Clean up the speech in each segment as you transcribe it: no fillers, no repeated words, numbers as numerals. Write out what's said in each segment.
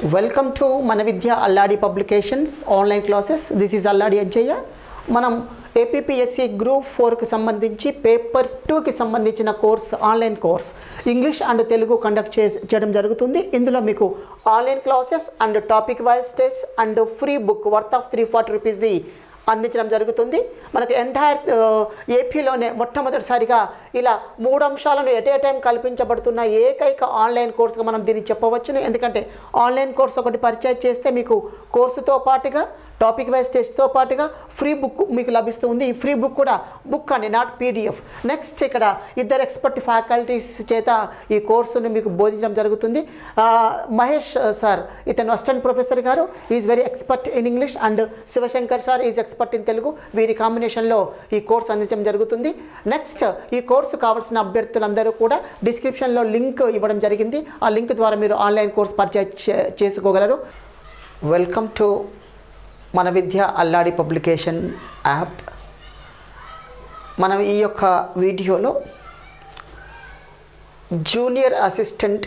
Welcome to Manavidya Alladi Publications online classes. This is Alladi Ajaya. మనం APPSC group 4కి సంబంధించి paper 2కి సంబంధించిన course online course English and Telugu conduct చేయడం జరుగుతుంది. ఇందులో మీకు online classes and topic wise test and free book worth of 340 రూపీస్ది అందించడం జరుగుతుంది. మనకి ఎంటైర్ ఏపీలోనే మొట్టమొదటిసారిగా ఇలా 3 అంశాలను ఎట్ ఏ టైం కల్పించబడుతున్న ఏకైక ఆన్లైన్ కోర్సుగా మనం దీన్ని చెప్పవచ్చును. ఎందుకంటే ఆన్లైన్ కోర్స్ ఒకటి పర్చేజ్ చేస్తే మీకు కోర్సుతో పాటుగా టాపిక్ వైజ్ టెస్ట్తో పాటుగా ఫ్రీ బుక్ మీకు లభిస్తుంది. ఈ ఫ్రీ బుక్ కూడా బుక్ అండి, నాట్ పీడిఎఫ్. నెక్స్ట్ ఇక్కడ ఇద్దరు ఎక్స్పర్ట్ ఫ్యాకల్టీస్ చేత ఈ కోర్సును మీకు బోధించడం జరుగుతుంది. మహేష్ సార్ ఇతను అసిస్టెంట్ ప్రొఫెసర్ గారు, is very expert in English, and Shivashankar sir is expert in Telugu. వీరి కాంబినేషన్లో ఈ కోర్సు అందించడం జరుగుతుంది. నెక్స్ట్ ఈ కోర్సు కావాల్సిన అభ్యర్థులందరూ కూడా డిస్క్రిప్షన్లో లింక్ ఇవ్వడం జరిగింది. ఆ లింక్ ద్వారా మీరు ఆన్లైన్ కోర్స్ పర్చేజ్ చేసుకోగలరు. Welcome to Manavidya Alladi publication app. మనం ఈ యొక్క వీడియోలో జూనియర్ అసిస్టెంట్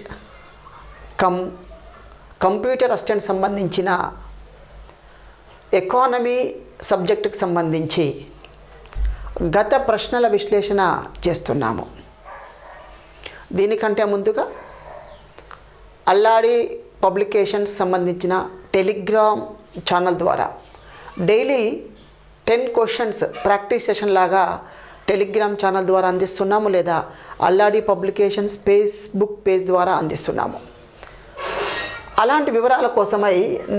కంప్యూటర్ అసిస్టెంట్ సంబంధించిన ఎకానమీ సబ్జెక్టుకి సంబంధించి గత ప్రశ్నల విశ్లేషణ చేస్తున్నాము. దీనికంటే ముందుగా అల్లాడి పబ్లికేషన్స్ సంబంధించిన టెలిగ్రామ్ ఛానల్ ద్వారా డైలీ 10 క్వశ్చన్స్ ప్రాక్టీస్ సెషన్ లాగా టెలిగ్రామ్ ఛానల్ ద్వారా అందిస్తున్నాము, లేదా అల్లాడి పబ్లికేషన్స్ ఫేస్బుక్ పేజ్ ద్వారా అందిస్తున్నాము. అలాంటి వివరాల కోసమై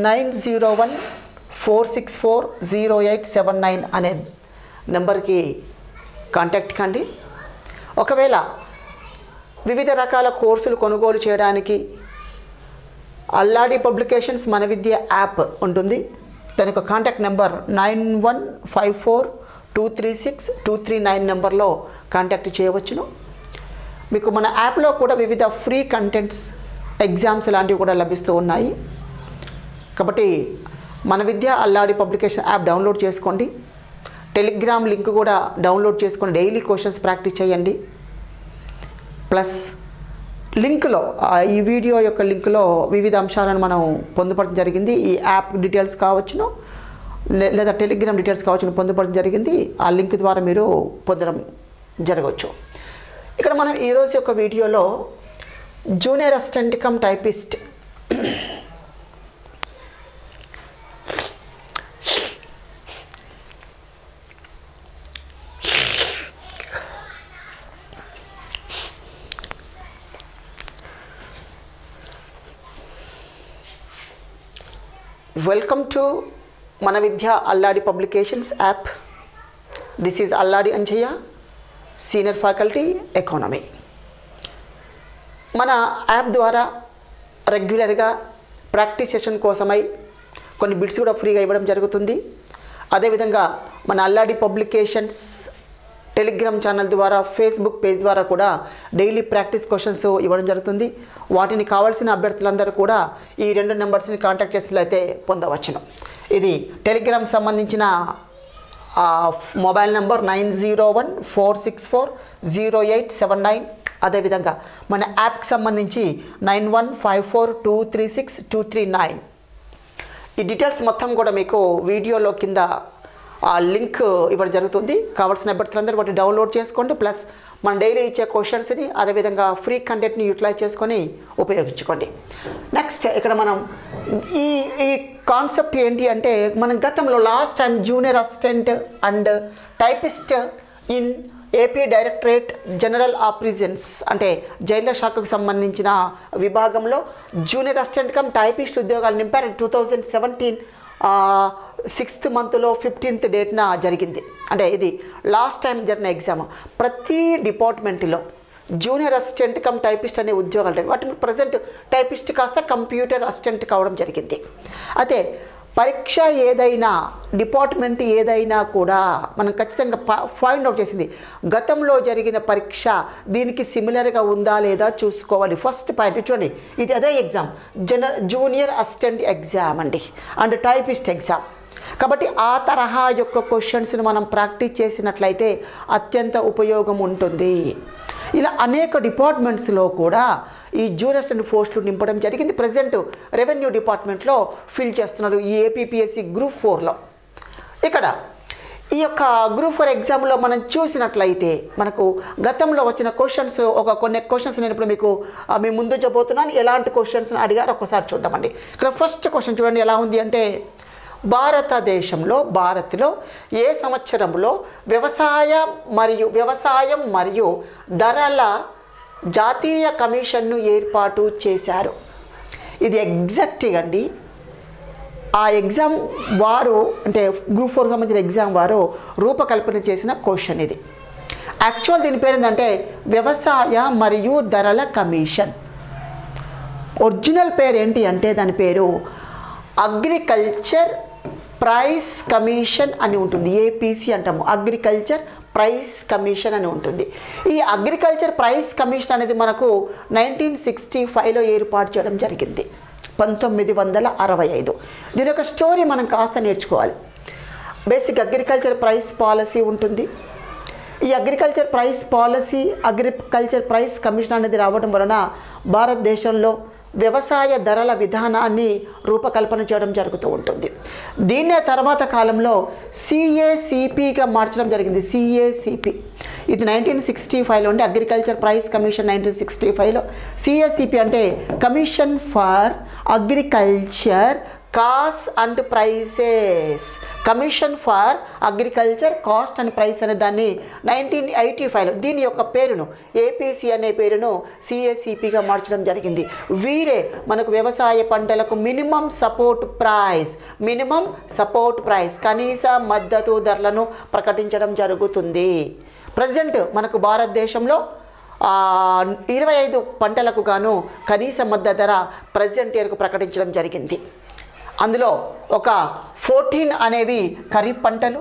9014640879 అనే నెంబర్కి కాంటాక్ట్ కండి. ఒకవేళ వివిధ రకాల కోర్సులు కొనుగోలు చేయడానికి అల్లాడి పబ్లికేషన్స్ మనవిద్య యాప్ ఉంటుంది. దాని యొక్క కాంటాక్ట్ నెంబర్ 9154236239 నెంబర్లో కాంటాక్ట్ చేయవచ్చును. మీకు మన యాప్లో కూడా వివిధ ఫ్రీ కంటెంట్స్, ఎగ్జామ్స్ లాంటివి కూడా లభిస్తూ ఉన్నాయి. కాబట్టి Manavidya Alladi publication app download చేసుకోండి. టెలిగ్రామ్ లింక్ కూడా డౌన్లోడ్ చేసుకొని డైలీ క్వశ్చన్స్ ప్రాక్టీస్ చేయండి. ప్లస్ లింక్లో ఈ వీడియో యొక్క లింక్లో వివిధ అంశాలను మనం పొందుపరచడం జరిగింది. ఈ యాప్ డీటెయిల్స్ కావచ్చును, లేదా టెలిగ్రామ్ డీటెయిల్స్ కావచ్చును పొందుపరచడం జరిగింది. ఆ లింక్ ద్వారా మీరు పొందడం జరగవచ్చు. ఇక్కడ మనం ఈరోజు యొక్క వీడియోలో junior assistant cum typist Welcome to Manavidya Alladi Publications app. This is Alladi Anjaya, Senior Faculty Economy. మన యాప్ ద్వారా రెగ్యులర్గా ప్రాక్టీస్ సెషన్ కోసమై కొన్ని బిట్స్ కూడా ఫ్రీగా ఇవ్వడం జరుగుతుంది. అదేవిధంగా మన అల్లాడి పబ్లికేషన్స్ టెలిగ్రామ్ ఛానల్ ద్వారా, ఫేస్బుక్ పేజ్ ద్వారా కూడా డైలీ ప్రాక్టీస్ క్వశ్చన్స్ ఇవ్వడం జరుగుతుంది. వాటిని కావాల్సిన అభ్యర్థులందరూ కూడా ఈ 2 నెంబర్స్ని కాంటాక్ట్ చేసినట్లయితే పొందవచ్చును. ఇది టెలిగ్రామ్ సంబంధించిన మొబైల్ నెంబర్ 9014640879. అదేవిధంగా మన యాప్కి సంబంధించి 9154236239. ఈ డీటెయిల్స్ మొత్తం కూడా మీకు వీడియోలో కింద ఆ లింక్ ఇవ్వడం జరుగుతుంది. కావాల్సిన అభ్యర్థులందరూ వాటిని డౌన్లోడ్ చేసుకోండి. ప్లస్ మన డైలీ ఇచ్చే క్వశ్చన్స్ని, అదేవిధంగా ఫ్రీ కంటెంట్ని యూటిలైజ్ చేసుకొని ఉపయోగించుకోండి. నెక్స్ట్ ఇక్కడ మనం ఈ కాన్సెప్ట్ ఏంటి అంటే, మనం గతంలో last time junior assistant and typist in AP directorate general of prisons అంటే జైళ్ల శాఖకు సంబంధించిన విభాగంలో జూనియర్ అసిస్టెంట్ కమ్ టైపిస్ట్ ఉద్యోగాలు నింపారు. 2017 6th మంత్లో 15th డేట్న జరిగింది. అంటే ఇది లాస్ట్ టైం జరిగిన ఎగ్జామ్. ప్రతి డిపార్ట్మెంట్లో జూనియర్ అసిస్టెంట్ కమ్ టైపిస్ట్ అనే ఉద్యోగాలు ఉంటాయి. వాటి ప్రజెంట్ టైపిస్ట్ కాస్త కంప్యూటర్ అసిస్టెంట్ కావడం జరిగింది. అయితే పరీక్ష ఏదైనా, డిపార్ట్మెంట్ ఏదైనా కూడా మనం ఖచ్చితంగా ఫైండ్ అవుట్ చేసింది గతంలో జరిగిన పరీక్ష దీనికి సిమిలర్గా ఉందా లేదా చూసుకోవాలి. ఫస్ట్ పాయింట్ చూడండి, ఇది అదే ఎగ్జామ్, జూనియర్ అసిస్టెంట్ ఎగ్జామ్ అండి, అండ్ టైపిస్ట్ ఎగ్జామ్. కాబట్టి ఆ తరహా యొక్క క్వశ్చన్స్ని మనం ప్రాక్టీస్ చేసినట్లయితే అత్యంత ఉపయోగం ఉంటుంది. ఇలా అనేక డిపార్ట్మెంట్స్లో కూడా ఈ జూనియర్ అసిస్టెంట్ పోస్టులు నింపడం జరిగింది. ప్రజెంట్ రెవెన్యూ డిపార్ట్మెంట్లో ఫిల్ చేస్తున్నారు ఈ ఏపీపీఎస్సీ గ్రూప్ 4లో. ఇక్కడ ఈ యొక్క గ్రూప్ 4 ఎగ్జామ్లో మనం చూసినట్లయితే మనకు గతంలో వచ్చిన క్వశ్చన్స్ కొన్ని క్వశ్చన్స్ నేను ఇప్పుడు మీకు మీ ముందు చెప్పబోతున్నాను. ఎలాంటి క్వశ్చన్స్ అడిగారు ఒకసారి చూద్దామండి. ఇక్కడ ఫస్ట్ క్వశ్చన్ చూడండి ఎలా ఉంది అంటే, భారతదేశంలో భారత్లో ఏ సంవత్సరంలో వ్యవసాయం మరియు ధరల జాతీయ కమిషన్ను ఏర్పాటు చేశారు? ఇది ఎగ్జాక్ట్గా అండి ఆ ఎగ్జామ్ వారు అంటే గ్రూప్ 4 సంబంధించిన ఎగ్జామ్ వారు రూపకల్పన చేసిన క్వశ్చన్ ఇది. యాక్చువల్ దీని పేరు ఏంటంటే వ్యవసాయ మరియు ధరల కమిషన్. ఒరిజినల్ పేరు ఏంటి అంటే దాని పేరు అగ్రికల్చర్ ప్రైస్ కమిషన్ అని ఉంటుంది. ఏపీసీ అంటాము, అగ్రికల్చర్ ప్రైస్ కమిషన్ అని ఉంటుంది. ఈ అగ్రికల్చర్ ప్రైస్ కమిషన్ అనేది మనకు 1965లో ఏర్పాటు చేయడం జరిగింది, 1965. దీని యొక్క స్టోరీ మనం కాస్త నేర్చుకోవాలి. బేసిక్ అగ్రికల్చర్ ప్రైస్ పాలసీ ఉంటుంది. ఈ agriculture price policy, agriculture price commission అనేది రావడం వలన భారతదేశంలో వ్యవసాయ ధరల విధానాన్ని రూపకల్పన చేయడం జరుగుతూ ఉంటుంది. దీన్నే తర్వాత కాలంలో సిఏసిపిగా మార్చడం జరిగింది. సిఏసిపి ఇది 1965లో ఉండే అగ్రికల్చర్ ప్రైస్ కమిషన్ 1965లో. సిఏసిపి అంటే commission for agriculture cost and prices, commission for agriculture cost and price అనే దాన్ని 1985లో దీని యొక్క పేరును ఏపీసీ అనే పేరును సిఏసిపిగా మార్చడం జరిగింది. వీరే మనకు వ్యవసాయ పంటలకు మినిమం సపోర్ట్ ప్రైస్ కనీస మద్దతు ధరలను ప్రకటించడం జరుగుతుంది. ప్రజెంట్ మనకు భారతదేశంలో 25 పంటలకు గాను కనీస మద్దతు ధర ప్రజెంట్ ఇయర్కు ప్రకటించడం జరిగింది. అందులో ఒక 14 అనేవి ఖరీఫ్ పంటలు,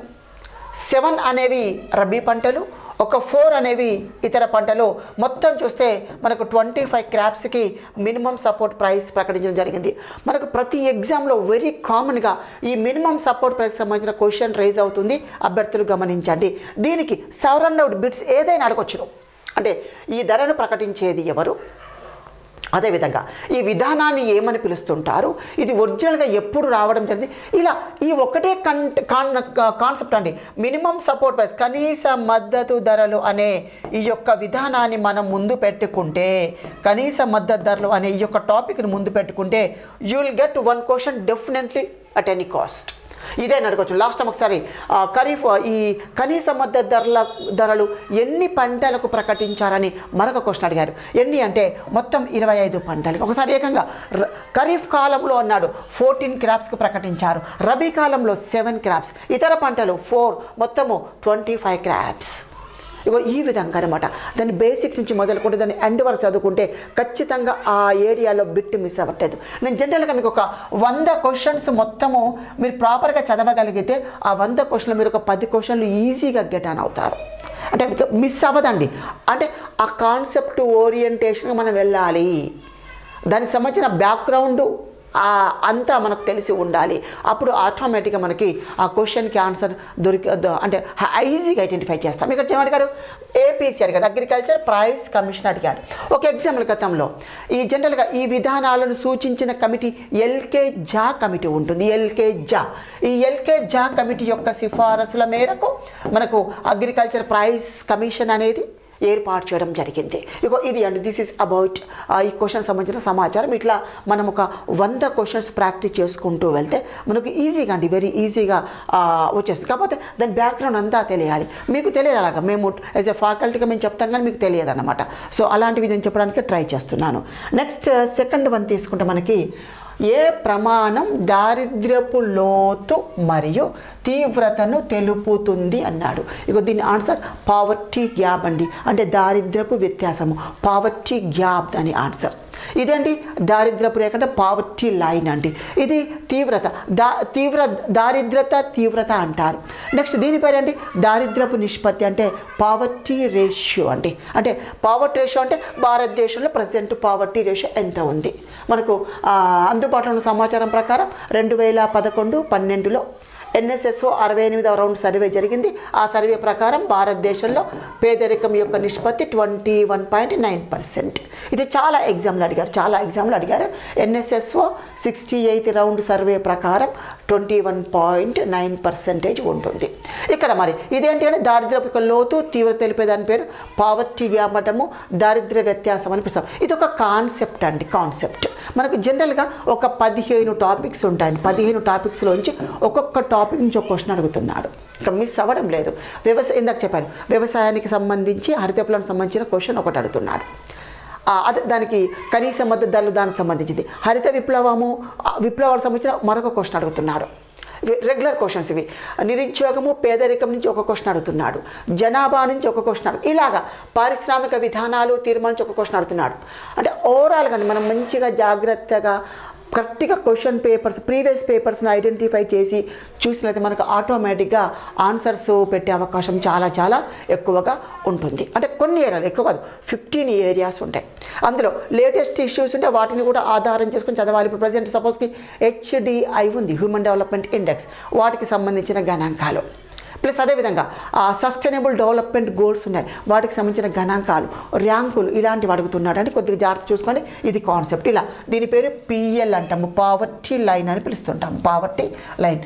7 అనేవి రబీ పంటలు, ఒక 4 అనేవి ఇతర పంటలు. మొత్తం చూస్తే మనకు 25 క్రాప్స్కి మినిమం సపోర్ట్ ప్రైస్ ప్రకటించడం జరిగింది. మనకు ప్రతి ఎగ్జామ్లో వెరీ కామన్గా ఈ మినిమం సపోర్ట్ ప్రైస్ సంబంధించిన క్వశ్చన్ రైజ్ అవుతుంది, అభ్యర్థులు గమనించండి. దీనికి సరౌండ్ బిట్స్ ఏదైనా అడగొచ్చును. అంటే ఈ ధరను ప్రకటించేది ఎవరు, అదేవిధంగా ఈ విధానాన్ని ఏమని పిలుస్తుంటారు, ఇది ఒరిజినల్గా ఎప్పుడు రావడం జరిగింది. ఇలా ఈ ఒకటే కాన్సెప్ట్ అండి, మినిమం సపోర్ట్ ప్రైస్ కనీస మద్దతు ధరలు అనే ఈ యొక్క విధానాన్ని మనం ముందు పెట్టుకుంటే, కనీస మద్దతు ధరలు అనే ఈ యొక్క టాపిక్ని ముందు పెట్టుకుంటే you will get 1 question definitely at any cost. ఇదే అడగవచ్చు. లాస్ట్ టైం ఒకసారి ఖరీఫ్ ఈ కనీస మద్దతు ధరలు ఎన్ని పంటలకు ప్రకటించారని మరొక క్వశ్చన్ అడిగారు. ఎన్ని అంటే మొత్తం 25 పంటలు. ఒకసారి ఏకంగా ఖరీఫ్ కాలంలో అన్నాడు 14 క్రాప్స్కి ప్రకటించారు, రబీ కాలంలో 7 క్రాప్స్, ఇతర పంటలు 4, మొత్తము 25 క్రాప్స్. ఇగో ఈ విధంగా అనమాట. దాని బేసిక్స్ నుంచి మొదలుకుంటే దాన్ని ఎండ్ వరకు చదువుకుంటే ఖచ్చితంగా ఆ ఏరియాలో బిట్ మిస్ అవ్వట్లేదు. నేను జనరల్గా మీకు ఒక 100 క్వశ్చన్స్ మొత్తము మీరు ప్రాపర్గా చదవగలిగితే ఆ 100 క్వశ్చన్లు మీరు ఒక 10 క్వశ్చన్లు ఈజీగా గెట్ ఆన్ అవుతారు. అంటే మిస్ అవ్వదండి. అంటే ఆ కాన్సెప్ట్ ఓరియంటేషన్గా మనం వెళ్ళాలి. దానికి సంబంధించిన బ్యాక్గ్రౌండ్ అంతా మనకు తెలిసి ఉండాలి. అప్పుడు ఆటోమేటిక్గా మనకి ఆ క్వశ్చన్కి ఆన్సర్ అంటే ఈజీగా ఐడెంటిఫై చేస్తాం. ఇక్కడ ఏమడిగారు, ఏపీసీ అడిగారు, అగ్రికల్చర్ ప్రైస్ కమిషన్ అడిగారు. ఒక ఎగ్జాంపుల్ గతంలో ఈ జనరల్గా ఈ విధానాలను సూచించిన కమిటీ ఎల్కే జా కమిటీ ఉంటుంది. ఈ ఎల్కే జా కమిటీ యొక్క సిఫారసుల మేరకు మనకు అగ్రికల్చర్ ప్రైస్ కమిషన్ అనేది ఏర్పాటు చేయడం జరిగింది. ఇగో ఇది అండి, దిస్ ఈజ్ అబౌట్ ఈ క్వశ్చన్ సంబంధించిన సమాచారం. ఇట్లా మనం ఒక 100 క్వశ్చన్స్ ప్రాక్టీస్ చేసుకుంటూ వెళ్తే మనకు ఈజీగా అండి, వెరీ ఈజీగా వచ్చేస్తుంది. కాకపోతే దాని బ్యాక్గ్రౌండ్ అంతా తెలియాలి. మీకు తెలియదు, అలాగా మేము యాజ్ ఎ ఫ్యాకల్టీగా మేము చెప్తాం కానీ మీకు తెలియదు అనమాట. సో అలాంటివి నేను చెప్పడానికి ట్రై చేస్తున్నాను. నెక్స్ట్ సెకండ్ వన్ తీసుకుంటే మనకి ఏ ప్రమాణం దారిద్ర్యపు లోతు మరియు తీవ్రతను తెలుపుతుంది అన్నాడు. ఇక దీని ఆన్సర్ పావర్టీ గ్యాప్ అండి. అంటే దారిద్ర్యపు వ్యత్యాసము, పావర్టీ గ్యాప్ దాని ఆన్సర్. ఇదేంటి దారిద్ర్యపు రేఖ అంటే పావర్టీ లైన్ అండి. ఇది తీవ్రత, తీవ్రత అంటారు. నెక్స్ట్ దీని పేరు అండి దారిద్ర్యపు నిష్పత్తి అంటే పావర్టీ రేషియో అండి. అంటే పావర్టీ రేషియో అంటే భారతదేశంలో ప్రజెంట్ పావర్టీ రేషియో ఎంత ఉంది మనకు అందుబాటులో ఉన్న సమాచారం ప్రకారం 2011-12లో ఎన్ఎస్ఎస్ఓ 68వ రౌండ్ సర్వే జరిగింది. ఆ సర్వే ప్రకారం భారతదేశంలో పేదరికం యొక్క నిష్పత్తి 21.9%. ఇది చాలా ఎగ్జామ్లు అడిగారు. ఎన్ఎస్ఎస్ఓ 68th రౌండ్ సర్వే ప్రకారం 21.9% ఉంటుంది. ఇక్కడ మరి ఇదేంటి అంటే దారిద్ర్యపు యొక్క లోతు తీవ్రత తెలిపే దాని పేరు పావర్టీ వ్యామటము, దారిద్ర్య వ్యత్యాసం అని పిలుస్తాం. ఇది ఒక కాన్సెప్ట్ అండి. మనకు జనరల్గా ఒక 15 టాపిక్స్ ఉంటాయి. 15 టాపిక్స్లోంచి ఒక్కొక్క టాపిక్ నుంచి ఒక క్వశ్చన్ అడుగుతున్నాడు. ఇంకా మిస్ అవ్వడం లేదు. ఇందాక చెప్పాను, వ్యవసాయానికి సంబంధించి హరిత విప్లవానికి సంబంధించిన క్వశ్చన్ ఒకటి అడుగుతున్నాడు. అదే దానికి కనీస మద్దతు ధరలు దానికి సంబంధించింది. హరిత విప్లవాలకు సంబంధించిన మరొక క్వశ్చన్ అడుగుతున్నాడు. రెగ్యులర్ క్వశ్చన్స్ ఇవి. నిరుద్యోగము, పేదరికం నుంచి ఒక క్వశ్చన్ అడుగుతున్నాడు. జనాభా నుంచి ఒక క్వశ్చన్ ఇలాగా పారిశ్రామిక విధానాలు తీర్మానించి ఒక క్వశ్చన్ అడుగుతున్నాడు. అంటే ఓవరాల్గా మనం మంచిగా జాగ్రత్తగా కరెక్ట్గా క్వశ్చన్ పేపర్స్, ప్రీవియస్ పేపర్స్ని ఐడెంటిఫై చేసి చూసినట్లయితే మనకు ఆటోమేటిక్గా ఆన్సర్స్ పెట్టే అవకాశం చాలా ఎక్కువగా ఉంటుంది. అంటే కొన్ని ఏరియాలు ఎక్కువ కాదు, 15 ఏరియాస్ ఉంటాయి. అందులో లేటెస్ట్ ఇష్యూస్ ఉంటే వాటిని కూడా ఆధారం చేసుకుని చదవాలి. ఇప్పుడు ప్రజెంట్ సపోజ్కి HDI ఉంది, హ్యూమన్ డెవలప్మెంట్ ఇండెక్స్, వాటికి సంబంధించిన గణాంకాలు. ప్లస్ అదేవిధంగా సస్టైనబుల్ డెవలప్మెంట్ గోల్స్ ఉన్నాయి, వాటికి సంబంధించిన గణాంకాలు, ర్యాంకులు ఇలాంటివి అడుగుతున్నాడు. అంటే కొద్దిగా జాగ్రత్త చూసుకోండి. ఇది కాన్సెప్ట్. ఇలా దీని పేరు PL అంటాము, పావర్టీ లైన్ అని పిలుస్తుంటాము. పావర్టీ లైన్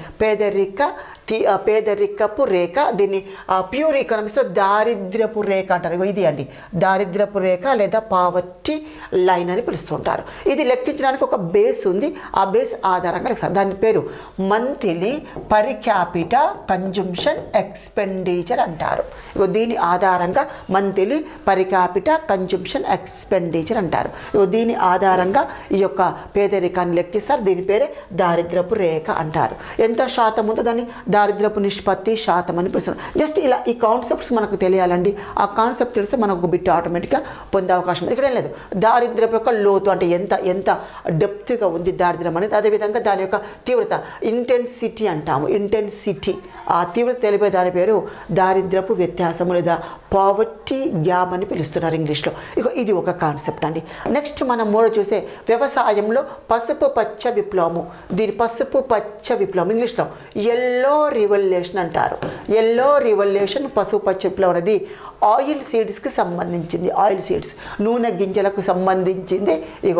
పేదరికపు రేఖ. దీన్ని ప్యూర్ ఎకనామిక్స్లో దారిద్ర్యపు రేఖ అంటారు. ఇది అండి దారిద్ర్యపు రేఖ లేదా పావర్టీ లైన్ అని పిలుస్తుంటారు. ఇది లెక్కించడానికి ఒక బేస్ ఉంది. ఆ బేస్ ఆధారంగా దాని పేరు monthly per capita consumption expenditure అంటారు. దీని ఆధారంగా monthly per capita consumption expenditure అంటారు. దీని ఆధారంగా ఈ యొక్క పేదరికాన్ని లెక్కిస్తారు. దీని పేరే దారిద్ర్యపు రేఖ అంటారు. ఎంత శాతం ఉందో దాన్ని దారిద్ర్యపు నిష్పత్తి శాతం అని పిలుస్తారు. జస్ట్ ఇలా ఈ కాన్సెప్ట్స్ మనకు తెలియాలండి. ఆ కాన్సెప్ట్ తెలిస్తే మనకు ఒక బిట్ ఆటోమేటిక్గా పొందే అవకాశం ఉంది. ఇక్కడ ఏం లేదు, దారిద్ర్యం యొక్క లోతు అంటే ఎంత డెప్త్గా ఉంది దారిద్ర్యం అనేది. అదేవిధంగా దాని యొక్క తీవ్రత ఇంటెన్సిటీ అంటాము. ఇంటెన్సిటీ ఆ తీవ్రత తెలిపే దాని పేరు దారిద్ర్యపు వ్యత్యాసము లేదా పావర్టీ గ్యాప్ అని పిలుస్తున్నారు ఇంగ్లీష్లో. ఇది ఒక కాన్సెప్ట్ అండి. నెక్స్ట్ మనం చూస్తే వ్యవసాయంలో పసుపు పచ్చ విప్లవము. దీని పసుపు పచ్చ విప్లవం ఇంగ్లీష్లో ఎల్లో రివల్యూషన్ అంటారు. ఎల్లో రివల్యూషన్ పసుపు పచ్చ విప్లవం అనేది ఆయిల్ సీడ్స్కి సంబంధించింది. ఆయిల్ సీడ్స్ నూనె గింజలకు సంబంధించింది.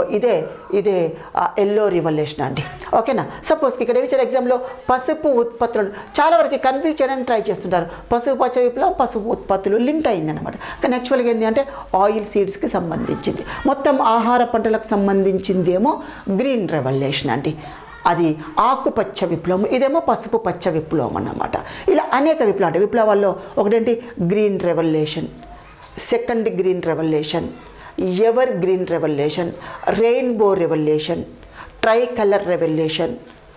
ఇదే ఎల్లో రివల్యూషన్ అండి. ఓకేనా. సపోజ్కి ఇక్కడ ఇచ్చిన ఎగ్జామ్లో పసుపు ఉత్పత్తులను చాలా వరకు కన్ఫ్యూజ్ చేయడానికి ట్రై చేస్తుంటారు. పసుపు పచ్చ విప్లవం పసుపు ఉత్పత్తులు లింక్ అయిందనమాట. కానీ యాక్చువల్గా ఏంటి అంటే ఆయిల్ సీడ్స్కి సంబంధించింది. మొత్తం ఆహార పంటలకు సంబంధించిందేమో గ్రీన్ రెవల్యూషన్ అండి. అది ఆకుపచ్చ విప్లవం, ఇదేమో పసుపు పచ్చ విప్లవం అన్నమాట. ఇలా అనేక విప్లవాల్లో ఒకటేంటి green revolution, second green revolution, evergreen revolution, rainbow revolution, tricolour revolution,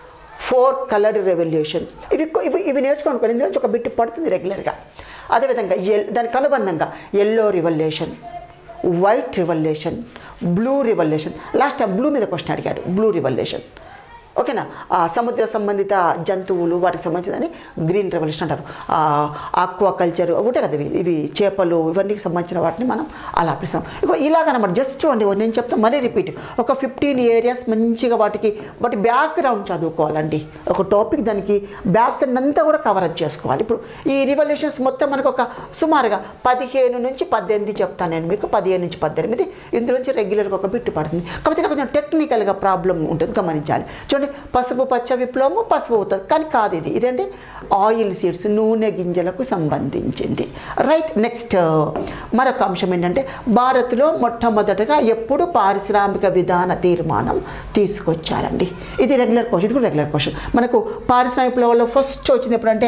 4 coloured revolution. ఇవి నేర్చుకోనుకోండి. ఇందులో ఒక బిట్ పడుతుంది రెగ్యులర్గా. అదేవిధంగా దానికి అనుబంధంగా yellow revolution, white revolution, blue revolution. Last time blue మీద క్వశ్చన్ అడిగాడు. Blue revolution. ఓకేనా. సముద్ర సంబంధిత జంతువులు వాటికి సంబంధించిందని గ్రీన్ రెవల్యూషన్ అంటారు. ఆక్వాకల్చర్ ఉంటాయి కదా, ఇవి చేపలు ఇవన్నీ సంబంధించిన వాటిని మనం అలా పిలుస్తాం. ఇలాగనమాట. జస్ట్ అండి నేను చెప్తాను మరీ రిపీట్. ఒక 15 ఏరియాస్ మంచిగా వాటి బ్యాక్గ్రౌండ్ చదువుకోవాలండి. ఒక టాపిక్ దానికి బ్యాక్గ్రౌండ్ అంతా కూడా కవరప్ చేసుకోవాలి. ఇప్పుడు ఈ రివల్యూషన్స్ మొత్తం మనకు ఒక సుమారుగా 15 నుంచి 18 చెప్తాను నేను మీకు. 15 నుంచి 18 ఇందులో నుంచి రెగ్యులర్గా ఒక బిట్ పడుతుంది. కాకపోతే కొంచెం టెక్నికల్గా ప్రాబ్లం ఉంటుంది, గమనించాలి. చూడండి, పసుపు పచ్చ విప్లవము పసుపు అవుతుంది కానీ కాదు. ఇదేంటి ఆయిల్ సీడ్స్ నూనె గింజలకు సంబంధించింది. రైట్. నెక్స్ట్ మరొక అంశం ఏంటంటే భారత్లో మొట్టమొదటగా ఎప్పుడు పారిశ్రామిక విధాన తీర్మానం తీసుకొచ్చారండి. ఇది రెగ్యులర్ క్వశ్చన్. ఇది కూడా రెగ్యులర్ క్వశ్చన్. మనకు పారిశ్రామిక విప్లవంలో ఫస్ట్ వచ్చింది ఎప్పుడంటే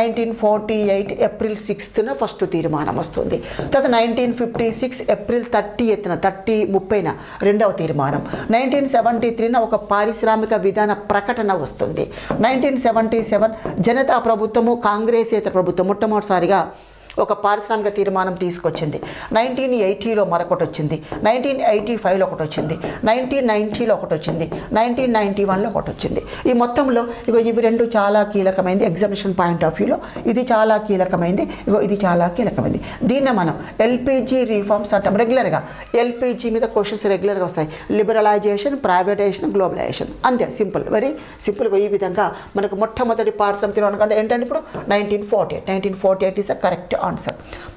1948 ఏప్రిల్ 6th ఫస్ట్ తీర్మానం వస్తుంది. తర్వాత 1956 ఏప్రిల్ 30న రెండవ తీర్మానం. 1973 ఒక పారిశ్రామిక విధాన ప్రకటన వస్తుంది. 1977 జనతా ప్రభుత్వము కాంగ్రెసేతర ప్రభుత్వం మొట్టమొదటిసారిగా ఒక పారిశ్రామిక తీర్మానం తీసుకొచ్చింది. 1980లో మరొకటి వచ్చింది, 1985లో ఒకటి వచ్చింది, 1990లో ఒకటి వచ్చింది, 1991లో ఒకటి వచ్చింది. ఈ మొత్తంలో ఇవి రెండు చాలా కీలకమైనది ఎగ్జామినేషన్ పాయింట్ ఆఫ్ వ్యూలో. ఇది చాలా కీలకమైనది, ఇది చాలా కీలకమైనది. దీన్నే మనం ఎల్పిజి రిఫార్మ్స్ అంటాం. రెగ్యులర్గా ఎల్పిజి మీద క్వశ్చన్స్ రెగ్యులర్గా వస్తాయి. లిబరలైజేషన్, ప్రైవేటైజేషన్, గ్లోబలైజేషన్, అంతే సింపుల్, వెరీ సింపుల్గా. ఈ విధంగా మనకు మొట్టమొదటి పారిశ్రామిక తీర్మానం అంటే ఏంటంటే ఇప్పుడు 1948 ఈస్ అ కరెక్ట్ ఆన్సర్.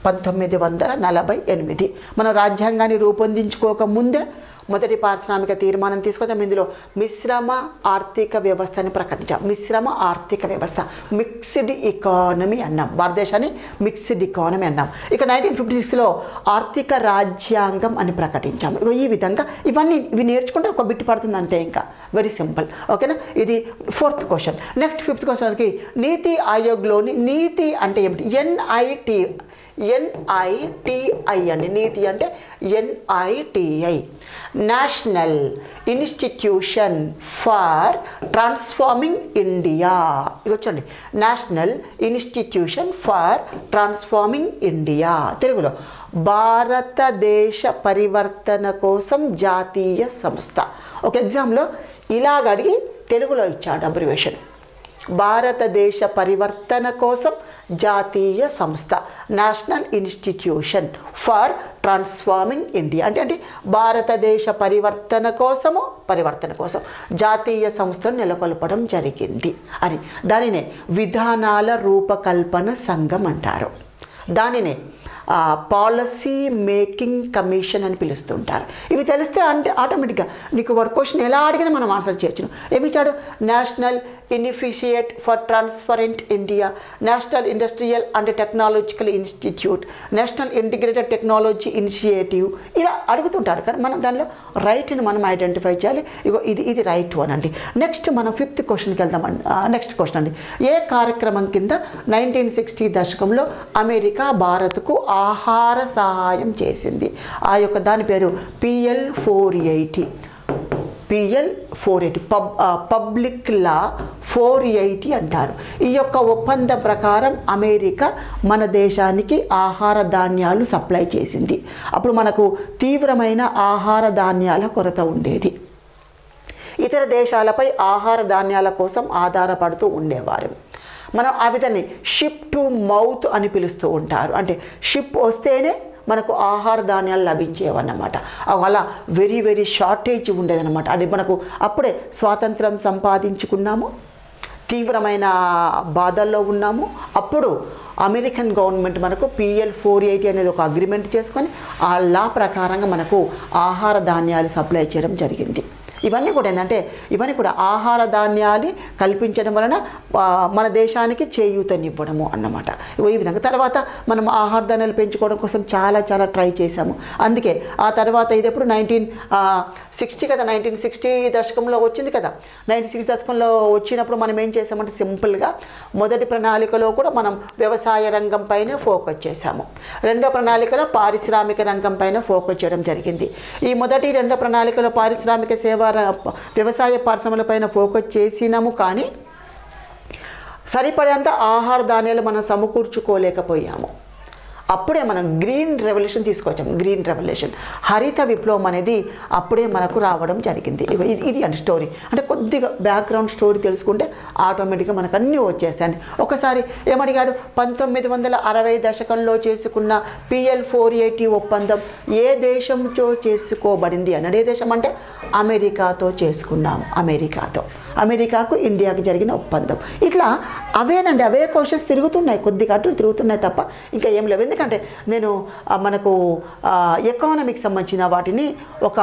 1948 మనం రాజ్యాంగాన్ని రూపొందించుకోక ముందే మొదటి పారిశ్రామిక తీర్మానం తీసుకొచ్చాం. ఇందులో మిశ్రమ ఆర్థిక వ్యవస్థని ప్రకటించాం. మిశ్రమ ఆర్థిక వ్యవస్థ, మిక్స్డ్ ఎకానమీ అన్నాం. భారతదేశాన్ని మిక్స్డ్ ఎకానమీ అన్నాం. ఇక 1956లో ఆర్థిక రాజ్యాంగం అని ప్రకటించాము. ఈ విధంగా ఇవి నేర్చుకుంటే ఒక బిట్ పడుతుంది అంతే, ఇంకా వెరీ సింపుల్. ఓకేనా, ఇది 4th క్వశ్చన్. నెక్స్ట్ 5th క్వశ్చన్కి నీతి ఆయోగ్లోని నీతి అంటే ఏమిటి? NITI అండి. నీతి అంటే NITI, national institution for transforming India. ఇది వచ్చండి, national institution for transforming India. తెలుగులో భారతదేశ పరివర్తన కోసం జాతీయ సంస్థ. ఒక ఎగ్జామ్లో ఇలాగ అడిగి తెలుగులో ఇచ్చాడు అబ్రివేషన్. భారతదేశ పరివర్తన కోసం జాతీయ సంస్థ, national institution for transforming India. అంటే భారతదేశ పరివర్తన కోసం జాతీయ సంస్థను నెలకొల్పడం జరిగింది అని. దానినే విధానాల రూపకల్పన సంఘం అంటారు. దానినే పాలసీ మేకింగ్ కమిషన్ అని పిలుస్తుంటారు. ఇవి తెలిస్తే అంటే ఆటోమేటిక్గా నీకు క్వశ్చన్ ఎలా అడిగినా మనం ఆన్సర్ చేయొచ్చును. ఏమి ఇచ్చాడు? National initiate for transparent India, national industrial and technological institute, national integrated technology initiative, ఇలా అడుగుతుంటారు. కానీ మనం దానిలో రైట్ని మనం ఐడెంటిఫై చేయాలి. ఇది రైట్ వన్ అండి. నెక్స్ట్ మనం 5th క్వశ్చన్కి వెళ్దామండి. నెక్స్ట్ క్వశ్చన్ అండి, ఏ కార్యక్రమం కింద 1960 దశకంలో అమెరికా భారత్కు ఆహార సహాయం చేసింది? ఆ యొక్క దాని పేరు PL 480. పబ్లిక్ లా 480 అంటారు. ఈ యొక్క ఒప్పందం ప్రకారం అమెరికా మన దేశానికి ఆహార ధాన్యాలు సప్లై చేసింది. అప్పుడు మనకు తీవ్రమైన ఆహార ధాన్యాల కొరత ఉండేది. ఇతర దేశాలపై ఆహార ధాన్యాల కోసం ఆధారపడుతూ ఉండేవారు. మనం ఆ విధాన్ని షిప్ టు మౌత్ అని పిలుస్తూ ఉంటారు. అంటే షిప్ వస్తేనే మనకు ఆహార ధాన్యాలు లభించేవన్నమాట. అలా వెరీ షార్టేజ్ ఉండేదన్నమాట. అది మనకు అప్పుడే స్వాతంత్రం సంపాదించుకున్నాము, తీవ్రమైన బాధల్లో ఉన్నాము. అప్పుడు అమెరికన్ గవర్నమెంట్ మనకు PL 480 అనేది ఒక అగ్రిమెంట్ చేసుకొని ఆ లా ప్రకారంగా మనకు ఆహార ధాన్యాలు సప్లై చేయడం జరిగింది. ఇవన్నీ కూడా ఏంటంటే ఇవన్నీ కూడా ఆహార ధాన్యాలు కల్పించడం వలన మన దేశానికి చేయూతనివ్వడము అన్నమాట. ఈ విధంగా తర్వాత మనం ఆహార ధాన్యాలు పెంచుకోవడం కోసం చాలా ట్రై చేశాము. అందుకే ఆ తర్వాత ఇది ఎప్పుడు 1960 కదా, 1960 దశకంలో వచ్చింది కదా. 1960 దశకంలో వచ్చినప్పుడు మనం ఏం చేసామంటే సింపుల్గా మొదటి ప్రణాళికలో కూడా మనం వ్యవసాయ రంగం పైన ఫోకస్ చేశాము. రెండో ప్రణాళికలో పారిశ్రామిక రంగం పైన ఫోకస్ చేయడం జరిగింది. ఈ మొదటి రెండో ప్రణాళికలో పారిశ్రామిక సేవ వ్యవసాయ పరిశ్రమలపైన ఫోకస్ చేసినాము. కానీ సరిపడేంత ఆహార ధాన్యాలు మనం సమకూర్చుకోలేకపోయాము. అప్పుడే మనం గ్రీన్ రెవల్యూషన్ తీసుకొచ్చాం. గ్రీన్ రెవల్యూషన్, హరిత విప్లవం అనేది అప్పుడే మనకు రావడం జరిగింది. ఇది అంటే స్టోరీ, అంటే కొద్దిగా బ్యాక్గ్రౌండ్ స్టోరీ తెలుసుకుంటే ఆటోమేటిక్గా మనకు అన్నీ వచ్చేస్తాయండి. ఒకసారి ఏమడిగాడు, 1960 దశకంలో చేసుకున్న PL 480 ఒప్పందం ఏ దేశంతో చేసుకోబడింది అన్నాడు. ఏ దేశం అంటే అమెరికాతో చేసుకున్నాము. అమెరికాకు ఇండియాకి జరిగిన ఒప్పందం. ఇట్లా అవే క్వశ్చన్స్ తిరుగుతున్నాయి, కొద్దిగా అటు తిరుగుతున్నాయి తప్ప ఇంకా ఏం లేవు. ఎందుకంటే నేను మనకు ఎకానమీకి సంబంధించిన వాటిని ఒక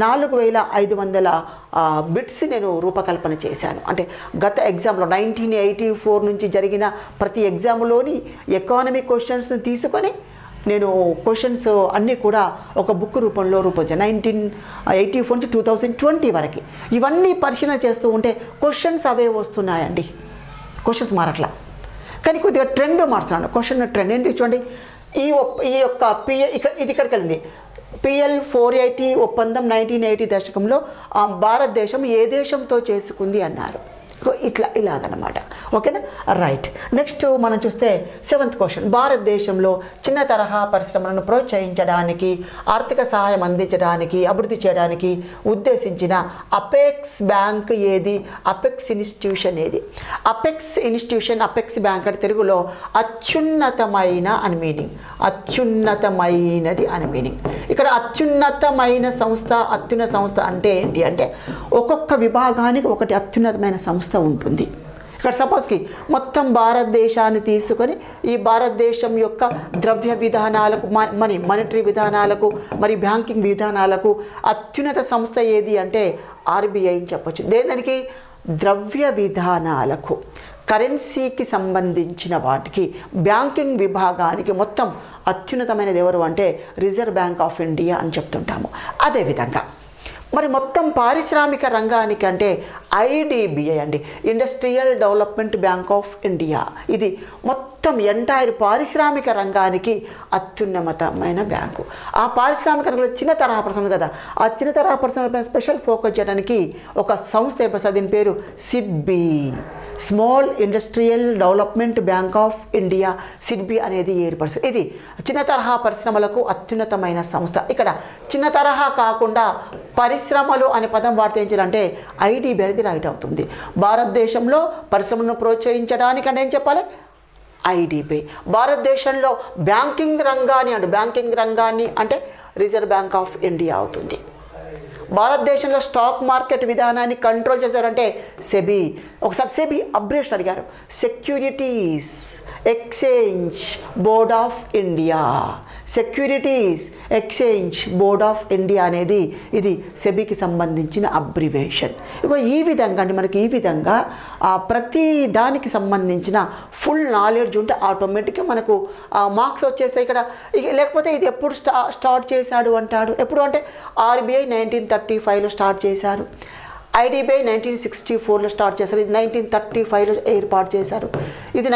4500 బిట్స్ నేను రూపకల్పన చేశాను. అంటే గత ఎగ్జామ్లో 1984 నుంచి జరిగిన ప్రతి ఎగ్జామ్లోని ఎకానమీ క్వశ్చన్స్ని తీసుకొని నేను క్వశ్చన్స్ అన్నీ కూడా ఒక బుక్ రూపంలో రూపొందించాను. 1984 నుంచి 2020 వరకు ఇవన్నీ పరిశీలన చేస్తూ ఉంటే క్వశ్చన్స్ అవే వస్తున్నాయండి. క్వశ్చన్స్ మారట్లా, కానీ కొద్దిగా ట్రెండ్ మార్చాను. క్వశ్చన్ ట్రెండ్ ఏంటి చూడండి. ఈ యొక్క ఇక్కడికి వెళ్ళింది. PL 480 ఒప్పందం 1980 దశకంలో భారతదేశం ఏ దేశంతో చేసుకుంది అన్నారు. ఇలాగనమాట. ఓకేనా, రైట్. నెక్స్ట్ మనం చూస్తే 7th క్వశ్చన్, భారతదేశంలో చిన్న తరహా పరిశ్రమలను ప్రోత్సహించడానికి, ఆర్థిక సహాయం అందించడానికి, అభివృద్ధి చేయడానికి ఉద్దేశించిన అపెక్స్ బ్యాంక్ ఏది? అపెక్స్ ఇన్స్టిట్యూషన్ ఏది? అపెక్స్ ఇన్స్టిట్యూషన్, అపెక్స్ బ్యాంక్ అంటే తెలుగులో అత్యున్నతమైన అని మీనింగ్, అత్యున్నతమైనది అని మీనింగ్. ఇక్కడ అత్యున్నతమైన సంస్థ, అత్యున్నత సంస్థ అంటే ఏంటి అంటే ఒక్కొక్క విభాగానికి ఒకటి అత్యున్నతమైన సంస్థ ఉంటుంది. ఇక్కడ సపోజ్కి మొత్తం భారతదేశాన్ని తీసుకొని ఈ భారతదేశం యొక్క ద్రవ్య విధానాలకు, మానిటరీ విధానాలకు, మరి బ్యాంకింగ్ విధానాలకు అత్యున్నత సంస్థ ఏది అంటే ఆర్బీఐ అని చెప్పొచ్చు. దేనికి? ద్రవ్య విధానాలకు, కరెన్సీకి సంబంధించిన వాటికి, బ్యాంకింగ్ విభాగానికి మొత్తం అత్యున్నతమైనది ఎవరు అంటే రిజర్వ్ బ్యాంక్ ఆఫ్ ఇండియా అని చెప్తుంటాము. అదేవిధంగా మరి మొత్తం పారిశ్రామిక రంగానికి అంటే ఐడిబిఐ అండి, industrial development bank of India. ఇది మొత్తం ఎంటైర్ పారిశ్రామిక రంగానికి అత్యున్నతమైన బ్యాంకు. ఆ పారిశ్రామిక రంగంలో చిన్న తరహా పరిశ్రమలు కదా, ఆ చిన్న తరహా పరిశ్రమలపై స్పెషల్ ఫోకస్ చేయడానికి ఒక సంస్థ ఏర్పడుతుంది. దీని పేరు SIDBI, small industrial development bank of India. SIDBI అనేది ఏర్పడుతుంది. ఇది చిన్న తరహా పరిశ్రమలకు అత్యున్నతమైన సంస్థ. ఇక్కడ చిన్న తరహా కాకుండా పరిశ్రమలు అనే పదం వాడితే ఏం చేయాలంటే ఐడిబి అనేది రైట్ అవుతుంది. భారతదేశంలో పరిశ్రమలను ప్రోత్సహించడానికి అంటే ఏం చెప్పాలి? ఐడిబి. భారతదేశంలో బ్యాంకింగ్ రంగాన్ని అంటే రిజర్వ్ బ్యాంక్ ఆఫ్ ఇండియా అవుతుంది. భారతదేశంలో స్టాక్ మార్కెట్ విధానాన్ని కంట్రోల్ చేశారంటే సెబీ. ఒకసారి సెబీ అబ్రివేషన్ అడిగారు, securities exchange board of India. Securities exchange board of India అనేది ఇది సెబీకి సంబంధించిన అబ్రివేషన్. ఇక ఈ విధంగా అంటే మనకి ఈ విధంగా ప్రతి దానికి సంబంధించిన ఫుల్ నాలెడ్జ్ ఉంటే ఆటోమేటిక్గా మనకు మార్క్స్ వచ్చేస్తాయి ఇక్కడ. లేకపోతే ఇది ఎప్పుడు స్టార్ట్ చేశాడు అంటాడు. ఎప్పుడు అంటే ఆర్బీఐ 1935లో స్టార్ట్ చేశారు, ఐడిబిఐ 1964లో స్టార్ట్ చేశారు, ఇది 1935లో ఏర్పాటు చేశారు, ఇది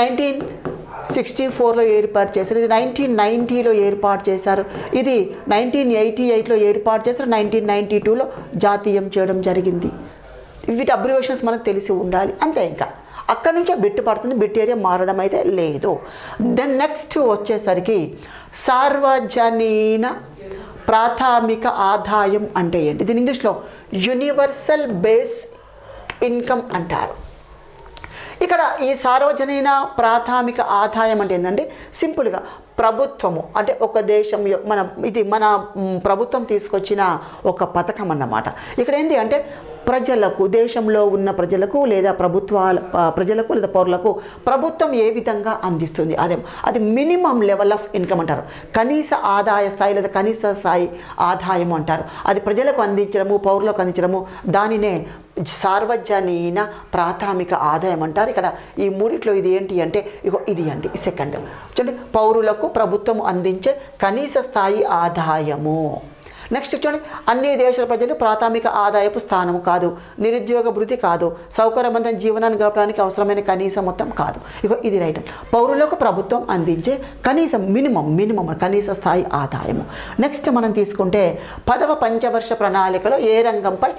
1964లో ఏర్పాటు చేశారు, ఇది 1990లో ఏర్పాటు చేశారు, ఇది 1988లో ఏర్పాటు చేశారు, 1992లో జాతీయం చేయడం జరిగింది. వీటి అబ్రివేషన్స్ మనకు తెలిసి ఉండాలి అంతే. ఇంకా అక్కడి నుంచో బిట్ పడుతుంది, బిట్ ఏరియా మారడం అయితే లేదు. దెన్ నెక్స్ట్ వచ్చేసరికి సార్వజనీన ప్రాథమిక ఆదాయం అంటే ఏంటి? దీని ఇంగ్లీష్లో యూనివర్సల్ బేస్ ఇన్కమ్ అంటారు. ఇక్కడ ఈ సార్వజనీన ప్రాథమిక ఆదాయం అంటే ఏంటంటే సింపుల్గా ప్రభుత్వము అంటే ఒక దేశం మన ప్రభుత్వం తీసుకొచ్చిన ఒక పథకం అన్నమాట. ఇక్కడ ఏంటి అంటే ప్రజలకు, దేశంలో ఉన్న ప్రజలకు లేదా ప్రజలకు లేదా పౌరులకు ప్రభుత్వం ఏ విధంగా అందిస్తుంది అది మినిమం లెవెల్ ఆఫ్ ఇన్కమ్ అంటారు. కనీస ఆదాయ స్థాయి లేదా కనీస స్థాయి ఆదాయం అంటారు. అది ప్రజలకు అందించడము, పౌరులకు అందించడము, దానినే సార్వజనీన ప్రాథమిక ఆదాయం అంటారు. ఇక్కడ ఈ మూడిట్లో ఇది ఏంటి అంటే ఇది అండి సెకండ్ చూడండి, పౌరులకు ప్రభుత్వం అందించే కనీస స్థాయి ఆదాయము. నెక్స్ట్ చూడండి, అన్ని దేశాల ప్రజలు ప్రాథమిక ఆదాయపు స్థానము కాదు, నిరుద్యోగ భృతి కాదు, సౌకర్యవంతమైన జీవనాన్ని గడపడానికి అవసరమైన కనీస మొత్తం కాదు. ఇది రైట్. పౌరులకు ప్రభుత్వం అందించే కనీసం మినిమం కనీస స్థాయి ఆదాయము. నెక్స్ట్ మనం తీసుకుంటే 10వ పంచవర్ష ప్రణాళికలో ఏ రంగంపై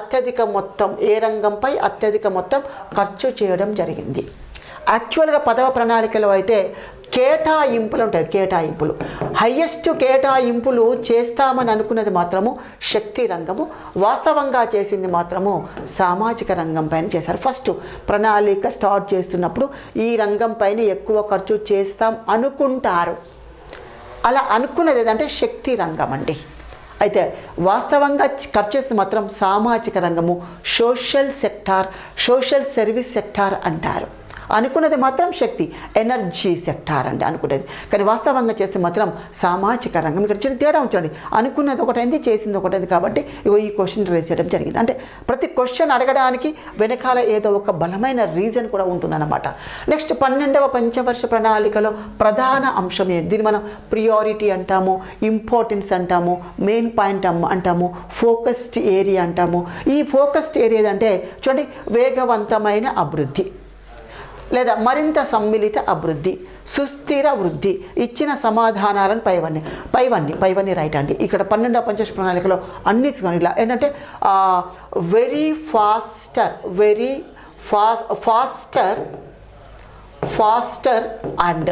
అత్యధిక మొత్తం ఖర్చు చేయడం జరిగింది? యాక్చువల్గా 10వ ప్రణాళికలో అయితే కేటాయింపులు ఉంటాయి. కేటాయింపులు హయ్యెస్ట్ కేటాయింపులు చేస్తామని అనుకున్నది మాత్రము శక్తి రంగము, వాస్తవంగా చేసింది మాత్రము సామాజిక రంగం పైన చేశారు. ఫస్ట్ ప్రణాళిక స్టార్ట్ చేస్తున్నప్పుడు ఈ రంగం పైన ఎక్కువ ఖర్చు చేస్తాం అనుకుంటారు. అలా అనుకున్నది ఏదంటే శక్తి రంగం అండి. అయితే వాస్తవంగా ఖర్చు చేస్తే మాత్రం సామాజిక రంగము, social sector, social service sector అంటారు. అనుకున్నది మాత్రం శక్తి, ఎనర్జీ సెక్టార్ అంటే అనుకునేది, కానీ వాస్తవంగా చేస్తే మాత్రం సామాజిక రంగం. ఇక్కడ చిన్న తేడా ఉంచండి, అనుకున్నది ఒకటైంది, చేసింది ఒకటైంది. కాబట్టి ఈ క్వశ్చన్ రేస్ చేయడం జరిగింది. అంటే ప్రతి క్వశ్చన్ అడగడానికి వెనకాల ఏదో ఒక బలమైన రీజన్ కూడా ఉంటుందన్నమాట. నెక్స్ట్ 12వ పంచవర్ష ప్రణాళికలో ప్రధాన అంశం ఏంటి? దీన్ని మనం ప్రియారిటీ అంటాము, ఇంపార్టెన్స్ అంటాము, మెయిన్ పాయింట్ అంటాము, ఫోకస్డ్ ఏరియా అంటాము. ఈ ఫోకస్డ్ ఏరియా అంటే చూడండి, వేగవంతమైన అభివృద్ధి లేదా మరింత సమ్మిళిత అభివృద్ధి, సుస్థిర వృద్ధి, ఇచ్చిన సమాధానాలను పైవన్నీ రైట్ అండి. ఇక్కడ 12వ పంచవర్ష ప్రణాళికలో అన్ని ఇలా ఏంటంటే very faster and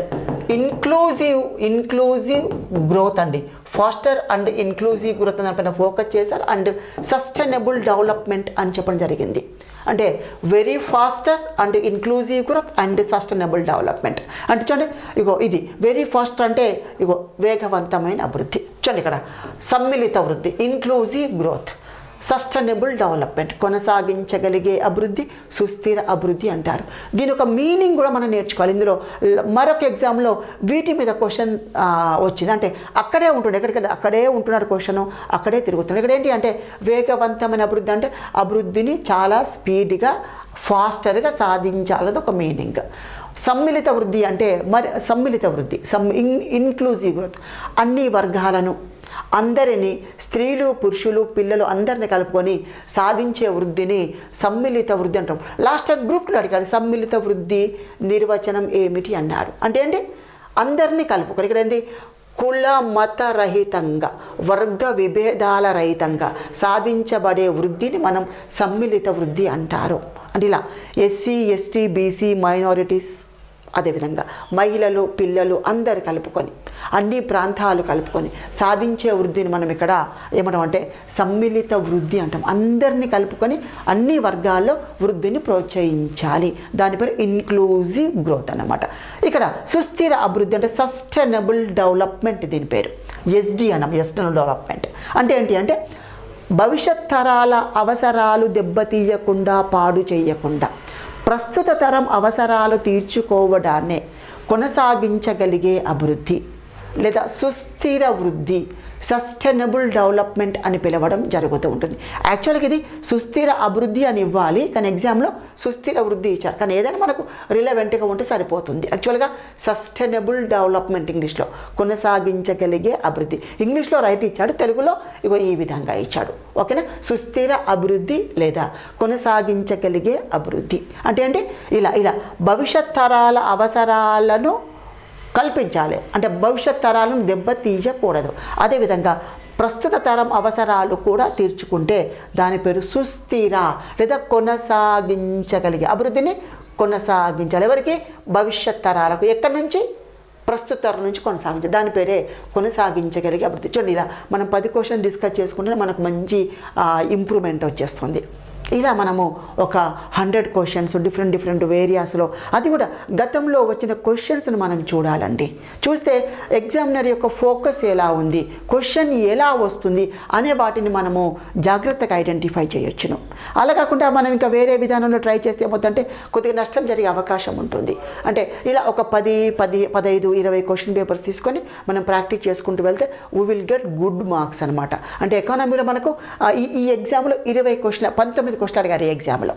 inclusive growth అండి. ఫాస్టర్ అండ్ ఇన్క్లూజివ్ గ్రోత్ దానిపైన ఫోకస్ చేశారు. అండ్ సస్టైనబుల్ డెవలప్మెంట్ అని చెప్పడం జరిగింది. అంటే very faster and inclusive growth and sustainable development అంటే చూడండి, ఇగో ఇది వెరీ ఫాస్ట్ అంటే ఇగో వేగవంతమైన అభివృద్ధి. చూడండి ఇక్కడ సమ్మిళిత వృద్ధి, ఇన్క్లూజివ్ గ్రోత్, సస్టైనబుల్ డెవలప్మెంట్, కొనసాగించగలిగే అభివృద్ధి, సుస్థిర అభివృద్ధి అంటారు. దీని ఒక మీనింగ్ కూడా మనం నేర్చుకోవాలి. ఇందులో మరొక ఎగ్జామ్లో వీటి మీద క్వశ్చన్ వచ్చింది. అంటే అక్కడే ఉంటుండే, ఎక్కడికి అక్కడే ఉంటున్నారు క్వశ్చన్, అక్కడే తిరుగుతున్నాడు. ఇక్కడ ఏంటి అంటే వేగవంతమైన అభివృద్ధి అంటే అభివృద్ధిని చాలా స్పీడ్గా ఫాస్టర్గా సాధించాలది ఒక మీనింగ్. సమ్మిళిత వృద్ధి అంటే మరి సమ్మిళిత వృద్ధి, ఇన్క్లూజివ్ గ్రోత్, అన్ని వర్గాలను అందరినీ, స్త్రీలు పురుషులు పిల్లలు అందరిని కలుపుకొని సాధించే వృద్ధిని సమ్మిళిత వృద్ధి అంటాం. లాస్ట్ గ్రూప్లో అడిగాడు సమ్మిళిత వృద్ధి నిర్వచనం ఏమిటి అన్నాడు. అంటే ఏంటి, అందరినీ కలుపుకొని. ఇక్కడ ఏంటి, కుల మత రహితంగా, వర్గ విభేదాల రహితంగా సాధించబడే వృద్ధిని మనం సమ్మిళిత వృద్ధి అంటారు. అంటే ఇలా ఎస్సీ ఎస్టీ బీసీ మైనారిటీస్, అదేవిధంగా మహిళలు పిల్లలు అందరు కలుపుకొని, అన్ని ప్రాంతాలు కలుపుకొని సాధించే వృద్ధిని మనం ఇక్కడ ఏమంటాం అంటే సమ్మిళిత వృద్ధి అంటాం. అందరినీ కలుపుకొని అన్ని వర్గాల్లో వృద్ధిని ప్రోత్సహించాలి. దాని పేరు ఇన్క్లూజివ్ గ్రోత్ అన్నమాట. ఇక్కడ సుస్థిర అభివృద్ధి అంటే సస్టైనబుల్ డెవలప్మెంట్, దీని పేరు ఎస్డి అన్నాం, సస్టైనబుల్ డెవలప్మెంట్. అంటే ఏంటి అంటే భవిష్యత్ తరాల అవసరాలు దెబ్బతీయకుండా, పాడు చేయకుండా ప్రస్తుత తరం అవసరాలు తీర్చుకోవడాన్నే కొనసాగించగలిగే అభివృద్ధి లేదా సుస్థిర వృద్ధి, సస్టైనబుల్ డెవలప్మెంట్ అని పిలవడం జరుగుతూ ఉంటుంది. యాక్చువల్గా ఇది సుస్థిర అభివృద్ధి అని ఇవ్వాలి, కానీ ఎగ్జామ్లో సుస్థిర వృద్ధి ఇచ్చారు. కానీ ఏదైనా మనకు రిలవెంట్గా ఉంటే సరిపోతుంది. యాక్చువల్గా సస్టైనబుల్ డెవలప్మెంట్ ఇంగ్లీష్లో కొనసాగించగలిగే అభివృద్ధి, ఇంగ్లీష్లో రైట్ ఇచ్చాడు, తెలుగులో ఇగో ఈ విధంగా ఇచ్చాడు. ఓకేనా, సుస్థిర అభివృద్ధి లేదా కొనసాగించగలిగే అభివృద్ధి అంటే ఏంటి, ఇలా భవిష్యత్ తరాల అవసరాలను కల్పించాలి. అంటే భవిష్యత్ తరాలను దెబ్బతీయకూడదు. అదేవిధంగా ప్రస్తుత తరం అవసరాలు కూడా తీర్చుకుంటే దాని పేరు సుస్థిర లేదా కొనసాగించగలిగే అభివృద్ధిని కొనసాగించాలి. ఎవరికి, భవిష్యత్ తరాలకు. ఎక్కడి నుంచి, ప్రస్తుత తరం నుంచి కొనసాగించాలి, దాని పేరే కొనసాగించగలిగే అభివృద్ధి. చూడండి, ఇలా మనం 10 క్వశ్చన్ డిస్కస్ చేసుకుంటే మనకు మంచి ఇంప్రూవ్మెంట్ వచ్చేస్తుంది. ఇలా మనము ఒక 100 క్వశ్చన్స్ డిఫరెంట్ ఏరియాస్లో, అది కూడా గతంలో వచ్చిన క్వశ్చన్స్ను మనం చూడాలండి. చూస్తే ఎగ్జామినర్ యొక్క ఫోకస్ ఎలా ఉంది, క్వశ్చన్ ఎలా వస్తుంది అనే వాటిని మనము జాగ్రత్తగా ఐడెంటిఫై చేయొచ్చును. అలా కాకుండా మనం ఇంకా వేరే విధానంలో ట్రై చేస్తే ఏమవుతుందంటే కొద్దిగా నష్టం జరిగే అవకాశం ఉంటుంది. అంటే ఇలా ఒక 10, 15, 20 క్వశ్చన్ పేపర్స్ తీసుకొని మనం ప్రాక్టీస్ చేసుకుంటూ వెళ్తే we will get good marks అనమాట. అంటే ఎకానమీలో మనకు ఈ ఎగ్జామ్లో 20 క్వశ్చన్ 19 క్వశ్చన్ అడిగారు ఈ ఎగ్జామ్లో.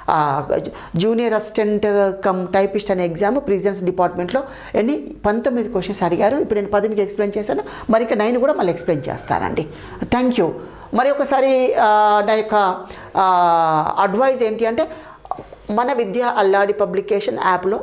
జూనియర్ అసిస్టెంట్ కమ్ టైపిస్ట్ అనే ఎగ్జామ్ ప్రిజన్స్ డిపార్ట్మెంట్లో 19 క్వశ్చన్స్ అడిగారు. ఇప్పుడు నేను 10 మీకు ఎక్స్ప్లెయిన్ చేశాను, మరి ఇంకా 9 కూడా మళ్ళీ ఎక్స్ప్లెయిన్ చేస్తానండి. Thank you. మరి ఒకసారి నా యొక్క అడ్వైజ్ ఏంటి అంటే, మన విద్య అల్లాడి పబ్లికేషన్ యాప్లో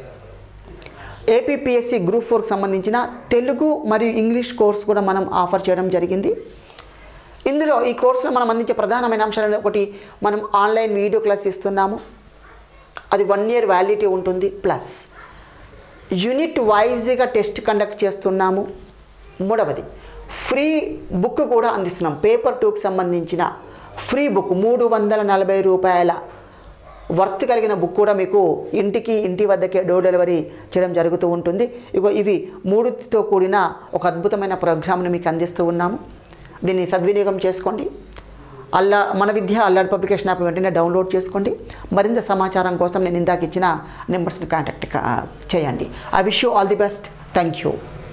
ఏపీపీఎస్సీ గ్రూప్ 4కి సంబంధించిన తెలుగు మరియు ఇంగ్లీష్ కోర్స్ కూడా మనం ఆఫర్ చేయడం జరిగింది. ఇందులో ఈ కోర్సులో మనం అందించే ప్రధానమైన అంశాలు ఒకటి, మనం ఆన్లైన్ వీడియో క్లాస్ ఇస్తున్నాము, అది 1 year వ్యాలిడిటీ ఉంటుంది. ప్లస్ యూనిట్ వైజ్గా టెస్ట్ కండక్ట్ చేస్తున్నాము. మూడవది ఫ్రీ బుక్ కూడా అందిస్తున్నాం. పేపర్ 2కి సంబంధించిన ఫ్రీ బుక్ 340 రూపాయల వర్త్ కలిగిన బుక్ కూడా మీకు ఇంటి వద్దకే డోర్ డెలివరీ చేయడం జరుగుతూ ఉంటుంది. ఇగో ఇవి 3తో కూడిన ఒక అద్భుతమైన ప్రోగ్రామ్ని మీకు అందిస్తూ ఉన్నాము. దీన్ని సద్వినియోగం చేసుకోండి. మన విద్య అల్లాడి పబ్లికేషన్ యాప్ వెంటనే డౌన్లోడ్ చేసుకోండి. మరింత సమాచారం కోసం నేను ఇందాక ఇచ్చిన నెంబర్స్ని కాంటాక్ట్ చేయండి. I wish you all the best. Thank you.